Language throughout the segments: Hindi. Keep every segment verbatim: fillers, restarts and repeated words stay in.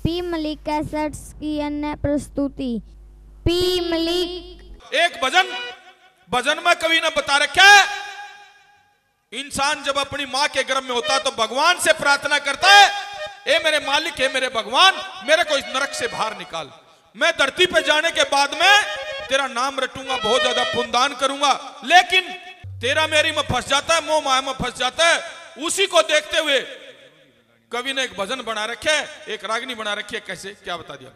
पी मलिक कैसेट्स की अन्य प्रस्तुति। पी मलिक। एक भजन भजन में कवि ने बता रखा है, इंसान जब अपनी मां के गर्भ में होता है तो भगवान से प्रार्थना करता है, ए मेरे मालिक, हे मेरे भगवान, मेरे को इस नरक से बाहर निकाल। मैं धरती पे जाने के बाद में तेरा नाम रटूंगा, बहुत ज्यादा पुण्यदान करूंगा, लेकिन तेरा मेरी में फंस जाता है, मोह माया में फंस जाता है। उसी को देखते हुए कवि ने एक भजन बना रखे है, एक रागनी बना रखी है। कैसे, क्या बता दिया?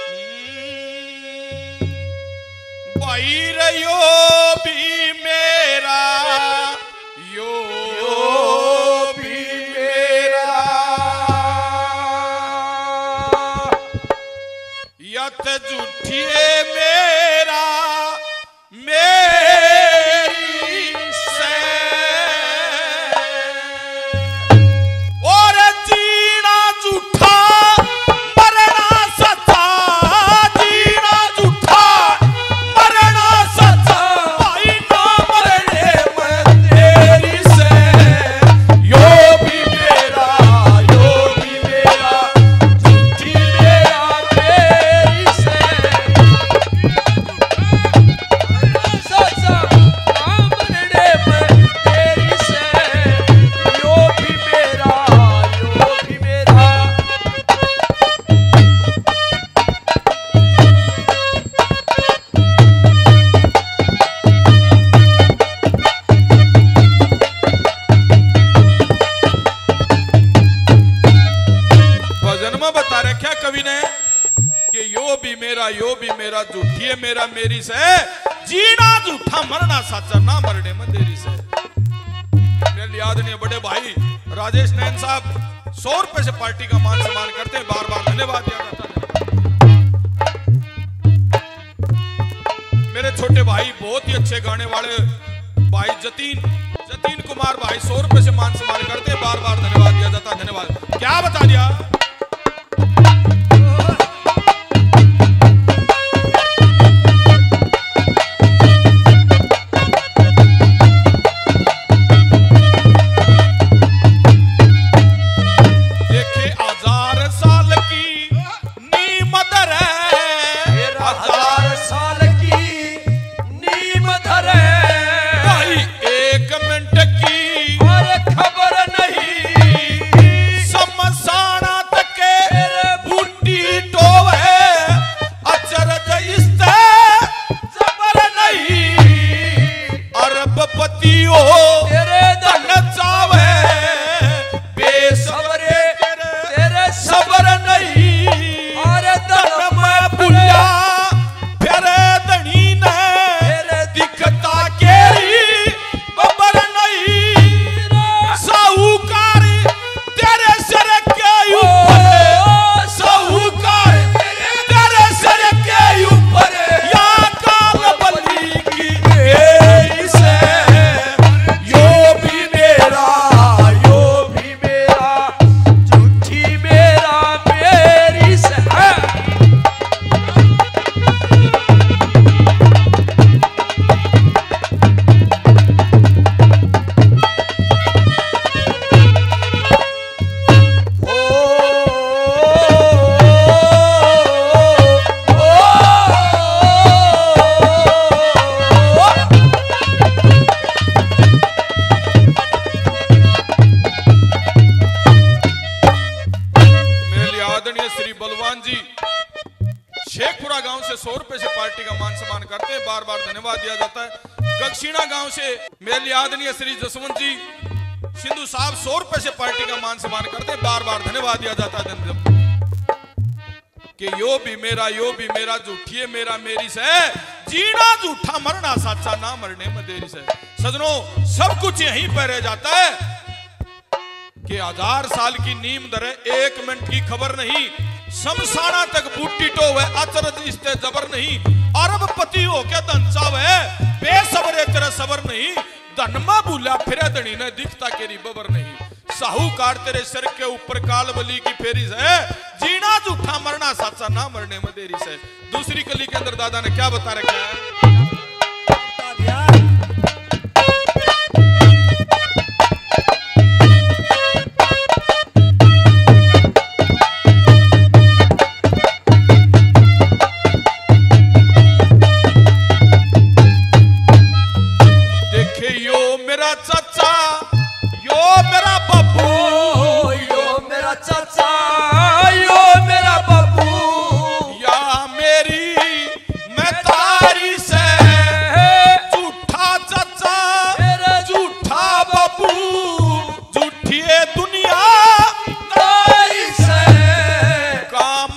भाई रयो भी मेरा, यो, यो भी मेरा, यत झूठिए मेरा मेरी से, और जीना झूठा मरना सच्चा, जीना झूठा मरना सच्चा, भाई ना मरने में तेरी से, यो भी मेरा, यो भी मेरा, झूठी मेरा तेरी से, सच्चा ना मरने में तेरी से, यो भी मेरा, यो भी मेरा। भजन में बता रखा कवि ने कि यो भी मेरा, यो भी मेरा, झूठी है मेरा मेरी से, जीना झूठा मरना सच्चा, ना मरने में देरी से। मेरे याद नहीं, बड़े भाई राजेश नैन साहब सौ रुपए से पार्टी का मान सम्मान करते हैं, बार बार धन्यवाद दिया जाता है। मेरे छोटे भाई बहुत ही अच्छे गाने वाले भाई जतीन जतीन कुमार भाई सौ रुपए से मान सम्मान करते हैं, बार बार धन्यवाद दिया जाता है। धन्यवाद। क्या बता दिया? देखे हजार साल की नीम धरे, हजार साल की नीम धरे, भाई एक मिनट की और खबर नहीं, समसाना तके बूटी टोवे, अचरज इसते जबर नहीं, अरबपति हो तेरे धन चावे, बेसबरे तेरे सबर नहीं, और धन धन में बुला फिर धनी ने तेरे दिखता केरी बबर नहीं, साहूकार तेरे सर के ऊपर, साहूकार तेरे सर के ऊपर, या काल बली की मेरी से, यो भी मेरा, यो भी मेरा, झूठी मेरा मेरी से है। ओ, ओ, ओ, मेरे आदरणीय श्री बलवान जी शेखपुरा गांव से सौ रुपए से पार्टी का मान सम्मान करते हैं, बार बार धन्यवाद दिया जाता है। गगशीना गांव से मेरे आदरणीय श्री जसवंत जी सिंधु साहब सौ रुपए से पार्टी का मान सम्मान करते हैं, बार बार धन्यवाद दिया जाता है। धन्यवाद कि यो भी मेरा, यो भी मेरा, झूठी है मेरा मेरी से, जीना झूठा मरना सच्चा, ना मरने में देरी से। सजनों, सब कुछ यहीं पर रह जाता है कि हजार साल की नीम दरे, एक मिनट की खबर नहीं, शमशाना तक बूटी टोवे, अचरज इसते जबर नहीं, अरबपति हो के धन चावे, बेसबरे तेरा सबर नहीं, धन में भूला फिरे धनी ने दिखता केरी बबर नहीं, साहूकार तेरे सिर के ऊपर काल बली की फेरी से, जीना झूठा मरना सच्चा, ना मरने में देरी से। दूसरी कली के अंदर दादा ने क्या बता रखा है?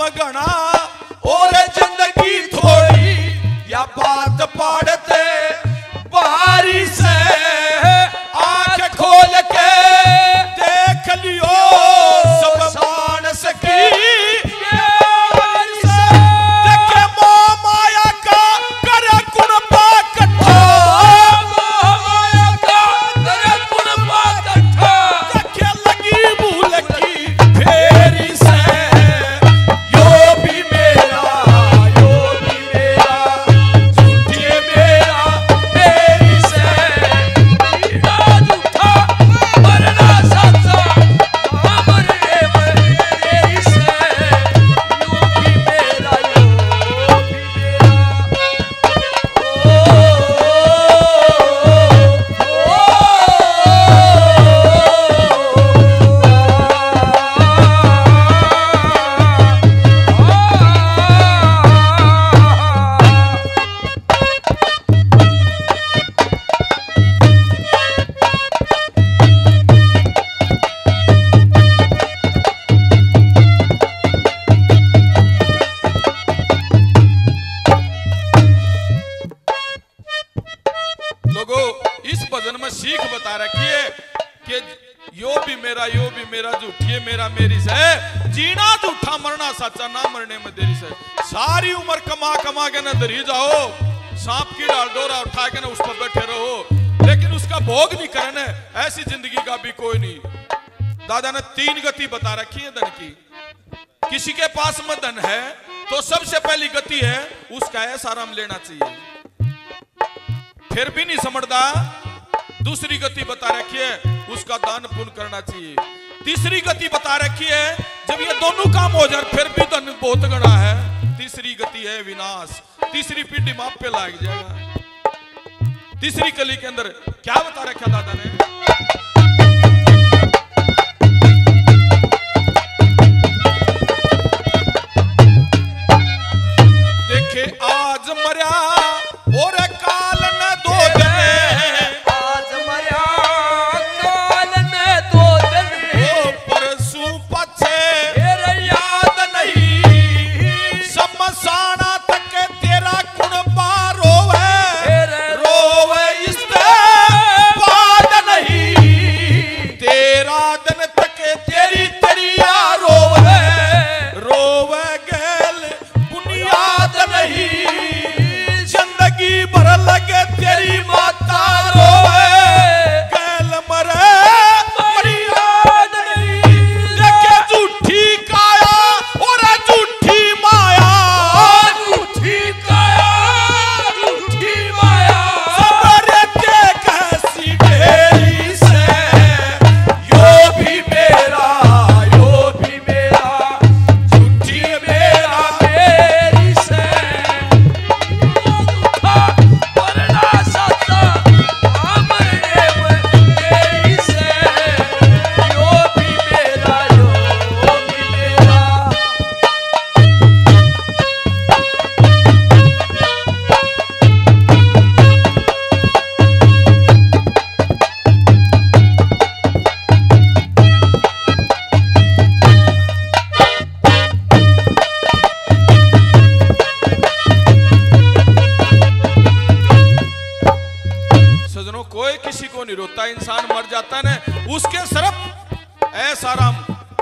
घना और जिंदगी थोड़ी या बात पाड़ते बारी से आंख खोल के देख लियो सब मानस की देखे मोह माया का करे कुणबा कट्ठा माया का तेरे कुर्बा कट्ठा देखे लगी भूल की फेरी से यो भी मेरा यो भी मेरा झूठी मेरा मेरी से मेरा झूठा मरना सच्चा ना मरने में मेरी से यो भी मेरा यो भी लोगों इस भजन में सीख बता रखी है कि यो भी मेरा यो भी मेरा झूठी मेरा मेरी से जीना झूठा मरना सच्चा ना मरने में देरी से सारी उम्र कमा कमा के न दरी जाओ सांप की डाल डोरा उठा के ना उस पर बैठे रहो लेकिन उसका भोग नहीं करना ऐसी जिंदगी का भी कोई नहीं। दादा ने तीन गति बता रखी है धन की। किसी के पास में धन है तो सबसे पहली गति है उसका ऐसा आराम लेना चाहिए, फिर भी नहीं समझदा दूसरी गति बता रखी है उसका दान पुण्य करना चाहिए। तीसरी गति बता रखी है जब ये दोनों काम हो जाए फिर भी धन बहुत गड़ा है, तीसरी गति है विनाश, तीसरी पीढ़ी माप पे लाग जाएगा। तीसरी कली के अंदर क्या बता रखा दादा ने, देखे आज मरिया और काल न दो दिन, आज मरिया काल ने दो दिन ओ परसों पछे तेरे याद नहीं समसाना तक तेरा कुणबा रोवे तेरे रोवे इसते बाद नहीं तेरा दिन तक तेरी तरिया रोवे रोवे गैल बुनियाद याद नहीं जिंदगी भर लगे तेरी माता रोवे गैल मरे मरी याद नहीं देखे झूठी काया और झूठी माया झूठी काया झूठी माया सबरे ते कैसी ढेरी से यो भी मेरा यो भी मेरा झूठी मेरा मेरी से झूठा मरना सच्चा ना मरने में मेरी से यो भी मेरा यो भी मेरा सजनों कोई किसी को नहीं रोता, इंसान मर जाता है उसके सिर्फ ऐसा आराम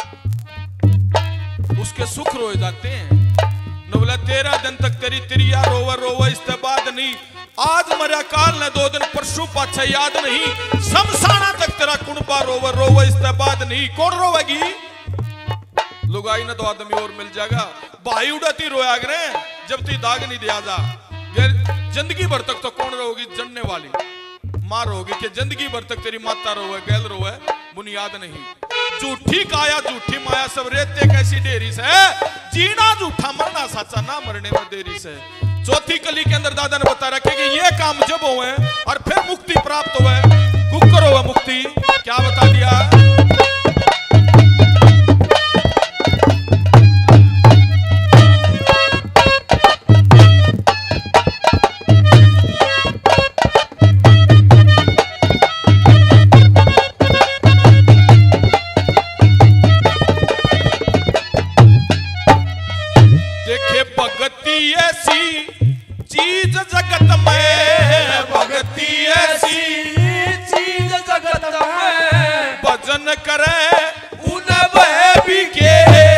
उसके सुख रोए जाते हैं। न बोला तेरह दिन तक तेरी तिरिया रोवा रोवा इसके बाद नहीं, आज मरा काल न दो दिन परसों पाछा याद नहीं समसाना तक तेरा कुणबा रोवा रोवा इसके बाद नहीं। कौन रोवेगी? लुगाई ना तो आदमी और मिल जाएगा, भाई उड़ाती रोया करे जब ती दाग नहीं दिया जा जिंदगी भर तक तो कौन रोगी? जनने वाली मां रोगी कि जिंदगी भर तक तेरी माता रोवे गैल रोवे बुनियाद नहीं। झूठी काया झूठी माया सब रेते कैसी डेरी से जीना झूठा मरना सच्चा ना मरने में देरी से। चौथी कली के अंदर दादा ने बता रखे कि ये काम जब हुए और फिर मुक्ति प्राप्त हुए कुकर हुआ मुक्ति क्या बता दिया। देखे भगती ऐसी चीज जगत में, भगती ऐसी चीज जगत में, भजन करे उन वह भी के।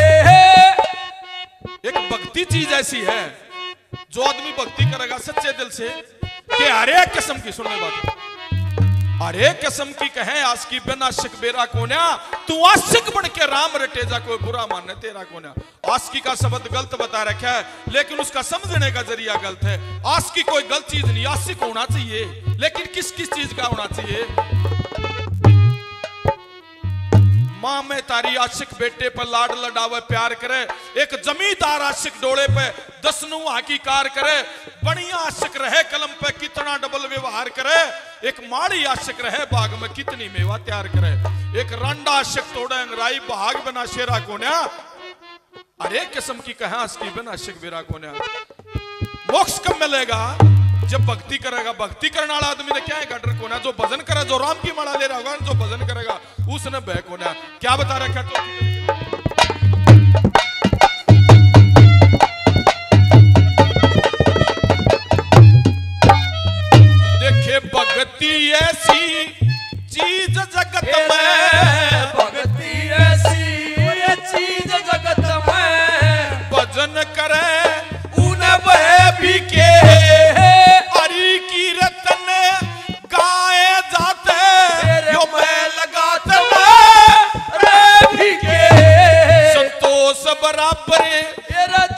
एक भक्ति चीज ऐसी है जो आदमी भक्ति करेगा सच्चे दिल से कि हरे किस्म की, सुनने बात, अरे कसम की कहे आशिकी बिन आशिक बेरा कोन्या, तू आशिक बन के राम रटे जा, कोई बुरा माने तेरा कोन्या। आशिकी का शब्द गलत बता रखा है लेकिन उसका समझने का जरिया गलत है। आशिकी कोई गलत चीज नहीं, आशिक होना चाहिए लेकिन किस किस चीज का होना चाहिए। मां में तारी आशिक बेटे पर लाड लडावे प्यार करे, एक जमींदार आशिक डोले पे दसनू हाकी कार करे, बढ़िया आशिक रहे कलम पे कितना डबल व्यवहार करे, एक माड़ी आशिक रहे बाग में कितनी मेवा तैयार करे, एक रंडा आशिक तोड़े अंगराई भाग बना शेरा कोन्या। अरे किस्म की कहा आशिकी बिन आशिक बेरा कोन्या। मोक्ष कब मिलेगा? जब भक्ति करेगा। भक्ति करने वाला आदमी ने क्या है गटर कोना, जो भजन करे, जो राम की माला ले रहा होगा, जो भजन करेगा उसने बह कोना। क्या बता रखा तो देखे भक्ति ऐसी चीज जगत में, भक्ति ऐसी चीज जगत में, भजन करे उन वह भी के। हरि की रतन गाए जाते यो मैं लगाते रे भी के। संतोष बराबर तेरा